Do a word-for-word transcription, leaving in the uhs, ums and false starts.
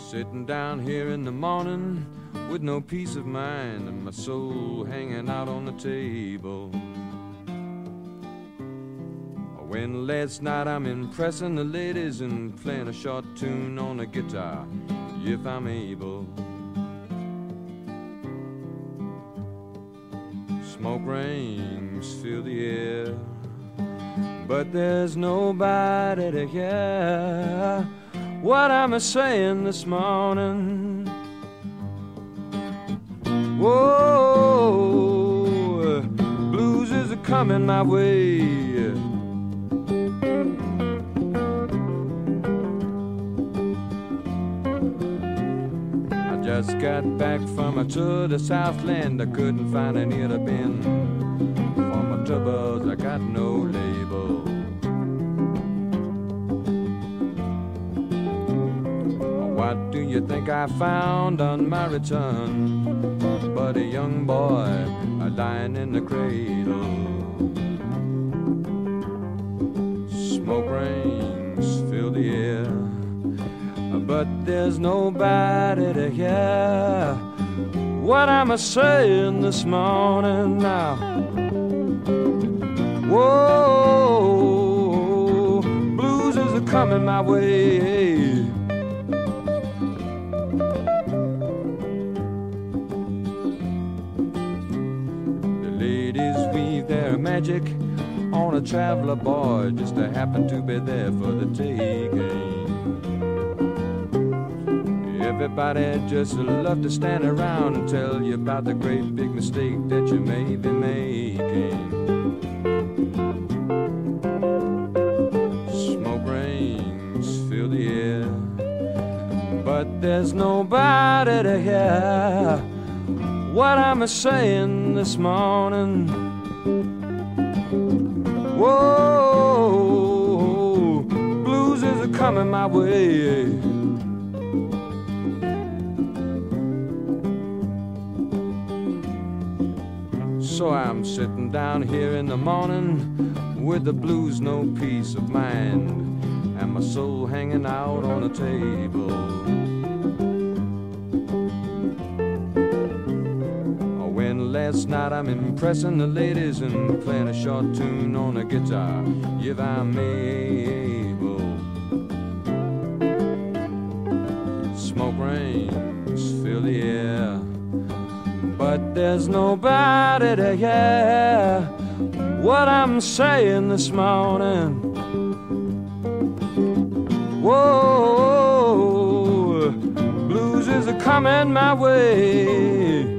Sitting down here in the morning with no peace of mind and my soul hanging out on the table. When last night I'm impressing the ladies and playing a short tune on the guitar, if I'm able. Smoke rings fill the air, but there's nobody to hear what I'm a-saying this morning. Whoa, blues is a-coming my way. I just got back from a tour to Southland. I couldn't find an ear to bend. For my troubles I got no label. What do you think I found on my return but a young boy lying in the cradle? Smoke rings fill the air, but there's nobody to hear what I'm a-saying this morning now. Whoa, blues is a-coming my way. Their magic on a traveler boy just to happen to be there for the taking. Everybody just love to stand around and tell you about the great big mistake that you may be making. Smoke rings fill the air, but there's nobody to hear what I'm a-saying this morning. Whoa, blues is a-coming my way. So I'm sitting down here in the morning with the blues, no peace of mind, and my soul hanging out on a table. Last night I'm impressing the ladies and playing a short tune on a guitar, if I'm able. Smoke rings fill the air, but there's nobody to hear what I'm saying this morning. Whoa, blues is a-coming my way.